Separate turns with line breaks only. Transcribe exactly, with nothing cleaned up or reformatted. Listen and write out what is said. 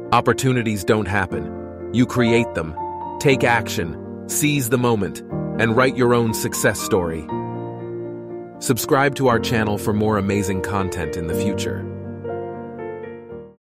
Opportunities don't happen. You create them. Take action, seize the moment, and write your own success story. Subscribe to our channel for more amazing content in the future.